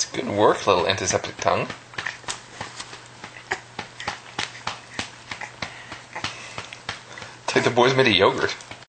That's good work, little antiseptic tongue. It's like the boys made of yogurt.